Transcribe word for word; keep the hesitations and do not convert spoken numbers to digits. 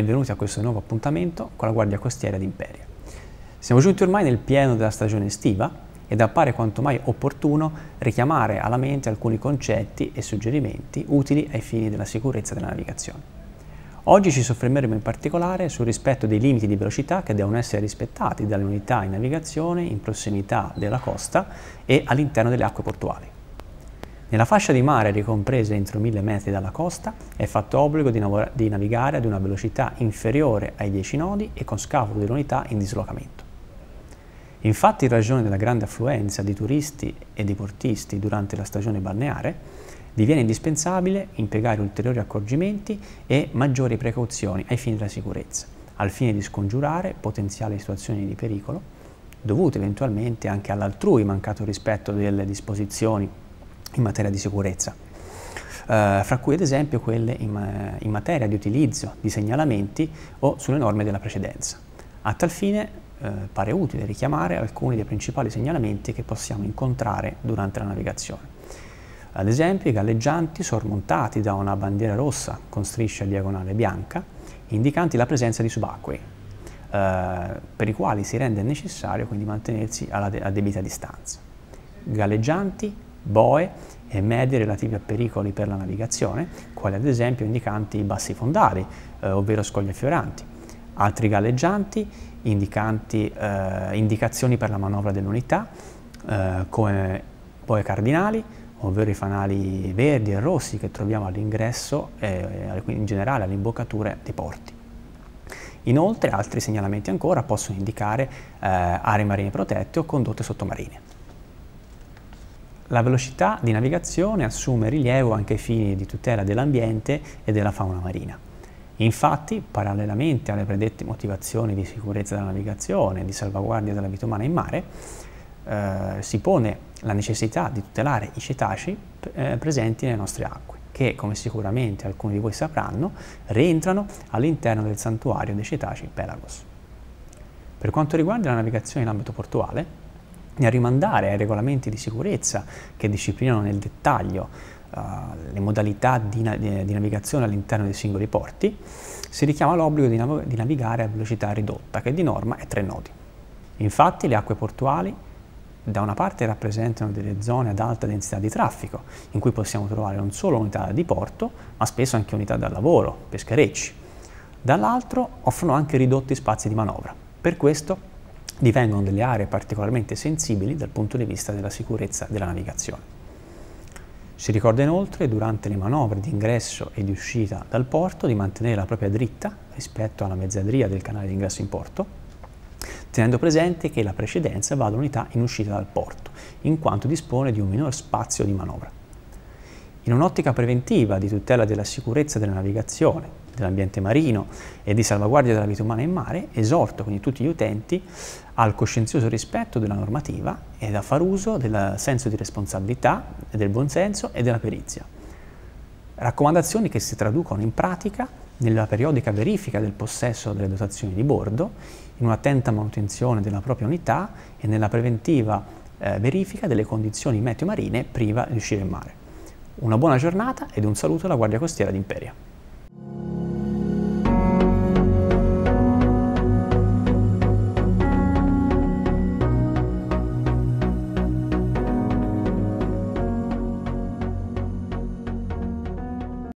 benvenuti a questo nuovo appuntamento con la Guardia Costiera di Imperia. Siamo giunti ormai nel pieno della stagione estiva ed appare quanto mai opportuno richiamare alla mente alcuni concetti e suggerimenti utili ai fini della sicurezza della navigazione. Oggi ci soffermeremo in particolare sul rispetto dei limiti di velocità che devono essere rispettati dalle unità in navigazione in prossimità della costa e all'interno delle acque portuali. Nella fascia di mare ricompresa entro mille metri dalla costa è fatto obbligo di, nav di navigare ad una velocità inferiore ai dieci nodi e con scafolo dell'unità in dislocamento. Infatti, in ragione della grande affluenza di turisti e di portisti durante la stagione balneare, diviene indispensabile impiegare ulteriori accorgimenti e maggiori precauzioni ai fini della sicurezza, al fine di scongiurare potenziali situazioni di pericolo, dovute eventualmente anche all'altrui mancato rispetto delle disposizioni in materia di sicurezza, eh, fra cui ad esempio quelle in, in materia di utilizzo di segnalamenti o sulle norme della precedenza. A tal fine eh, pare utile richiamare alcuni dei principali segnalamenti che possiamo incontrare durante la navigazione. Ad esempio i galleggianti sormontati da una bandiera rossa con striscia diagonale bianca, indicanti la presenza di subacquei, eh, per i quali si rende necessario quindi mantenersi alla de a debita distanza. Galleggianti, boe e medie relativi a pericoli per la navigazione, quali ad esempio indicanti i bassi fondali, eh, ovvero scogli affioranti. Altri galleggianti indicanti eh, indicazioni per la manovra dell'unità, eh, come boe cardinali, ovvero i fanali verdi e rossi che troviamo all'ingresso e in generale alle imboccature dei porti. Inoltre altri segnalamenti ancora possono indicare eh, aree marine protette o condotte sottomarine. La velocità di navigazione assume rilievo anche ai fini di tutela dell'ambiente e della fauna marina. Infatti, parallelamente alle predette motivazioni di sicurezza della navigazione e di salvaguardia della vita umana in mare, eh, si pone la necessità di tutelare i cetacei eh, presenti nelle nostre acque, che, come sicuramente alcuni di voi sapranno, rientrano all'interno del santuario dei cetacei Pelagos. Per quanto riguarda la navigazione in ambito portuale, nel rimandare ai regolamenti di sicurezza che disciplinano nel dettaglio uh, le modalità di, na di navigazione all'interno dei singoli porti, si richiama l'obbligo di, nav di navigare a velocità ridotta, che di norma è tre nodi. Infatti le acque portuali da una parte rappresentano delle zone ad alta densità di traffico, in cui possiamo trovare non solo unità da diporto, ma spesso anche unità da lavoro, pescherecci. Dall'altro offrono anche ridotti spazi di manovra. Per questo divengono delle aree particolarmente sensibili dal punto di vista della sicurezza della navigazione. Si ricorda inoltre, durante le manovre di ingresso e di uscita dal porto, di mantenere la propria dritta rispetto alla mezzadria del canale di ingresso in porto, tenendo presente che la precedenza va all'unità in uscita dal porto, in quanto dispone di un minor spazio di manovra. In un'ottica preventiva di tutela della sicurezza della navigazione, dell'ambiente marino e di salvaguardia della vita umana in mare, esorto quindi tutti gli utenti al coscienzioso rispetto della normativa ed a far uso del senso di responsabilità, del buonsenso e della perizia. Raccomandazioni che si traducono in pratica nella periodica verifica del possesso delle dotazioni di bordo, in un'attenta manutenzione della propria unità e nella preventiva eh, verifica delle condizioni meteo marine prima di uscire in mare. Una buona giornata ed un saluto alla Guardia Costiera di Imperia.